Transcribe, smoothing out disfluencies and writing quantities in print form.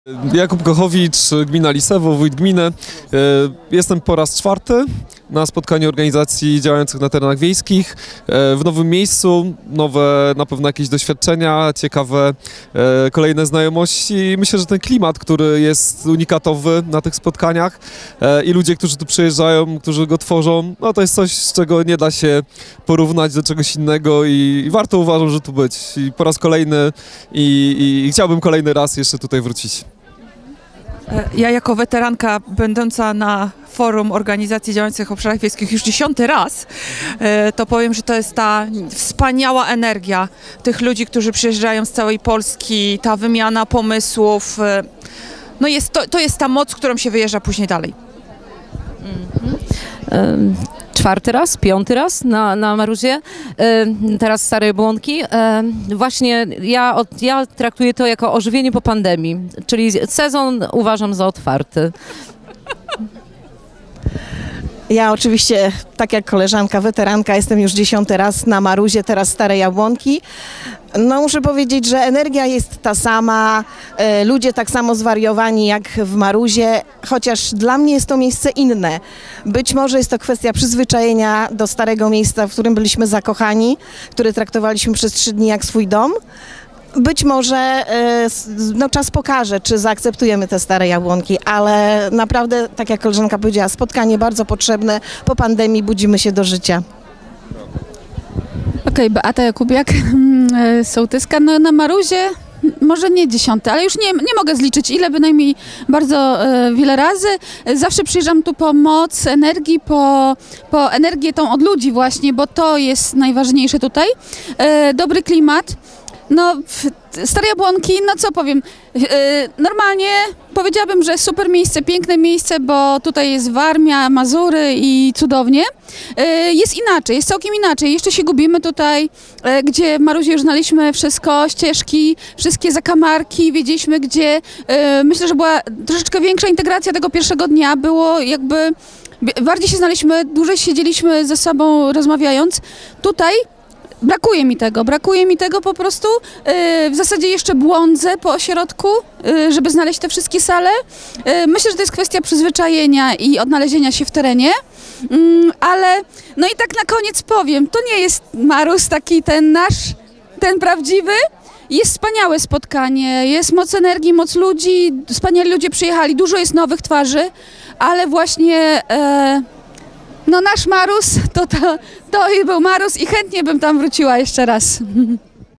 Jakub Kochowicz, gmina Lisewo, wójt gminy. Jestem po raz czwarty na spotkaniu organizacji działających na terenach wiejskich. W nowym miejscu, nowe na pewno jakieś doświadczenia, ciekawe kolejne znajomości. Myślę, że ten klimat, który jest unikatowy na tych spotkaniach i ludzie, którzy tu przyjeżdżają, którzy go tworzą, no to jest coś, z czego nie da się porównać do czegoś innego i warto, uważam, że tu być. I po raz kolejny i chciałbym kolejny raz jeszcze tutaj wrócić. Ja jako weteranka będąca na forum organizacji działających w obszarach wiejskich już 10. raz, to powiem, że to jest ta wspaniała energia tych ludzi, którzy przyjeżdżają z całej Polski, ta wymiana pomysłów. No to jest ta moc, którą się wyjeżdża później dalej. Czwarty raz, piąty raz na Maruzie, teraz Stare Jabłonki. Właśnie ja traktuję to jako ożywienie po pandemii, czyli sezon uważam za otwarty. Ja oczywiście, tak jak koleżanka weteranka, jestem już 10. raz na Maruzie, teraz Stare Jabłonki. No muszę powiedzieć, że energia jest ta sama, ludzie tak samo zwariowani jak w Maruzie, chociaż dla mnie jest to miejsce inne. Być może jest to kwestia przyzwyczajenia do starego miejsca, w którym byliśmy zakochani, które traktowaliśmy przez 3 dni jak swój dom. Być może no, czas pokaże, czy zaakceptujemy te Stare Jabłonki, ale naprawdę, tak jak koleżanka powiedziała, spotkanie bardzo potrzebne. Po pandemii budzimy się do życia. Okej, Beata Jakubiak, sołtyska. No, na Maruzie może nie 10., ale już nie mogę zliczyć ile, bynajmniej bardzo wiele razy. Zawsze przyjeżdżam tu po moc energii, po energię tą od ludzi właśnie, bo to jest najważniejsze tutaj. Dobry klimat. No, Stare Jabłonki, no co powiem, normalnie powiedziałabym, że super miejsce, piękne miejsce, bo tutaj jest Warmia, Mazury i cudownie. Jest inaczej, jest całkiem inaczej. Jeszcze się gubimy tutaj, gdzie w Maruzie już znaliśmy wszystko, ścieżki, wszystkie zakamarki, wiedzieliśmy gdzie. Myślę, że była troszeczkę większa integracja tego pierwszego dnia, było jakby, bardziej się znaliśmy, dłużej siedzieliśmy ze sobą rozmawiając. Tutaj brakuje mi tego po prostu. W zasadzie jeszcze błądzę po ośrodku, żeby znaleźć te wszystkie sale. Myślę, że to jest kwestia przyzwyczajenia i odnalezienia się w terenie, ale no i tak na koniec powiem, to nie jest Marus taki ten nasz, ten prawdziwy. Jest wspaniałe spotkanie, jest moc energii, moc ludzi, wspaniali ludzie przyjechali, dużo jest nowych twarzy, ale właśnie no nasz Marus, to był Marus i chętnie bym tam wróciła jeszcze raz.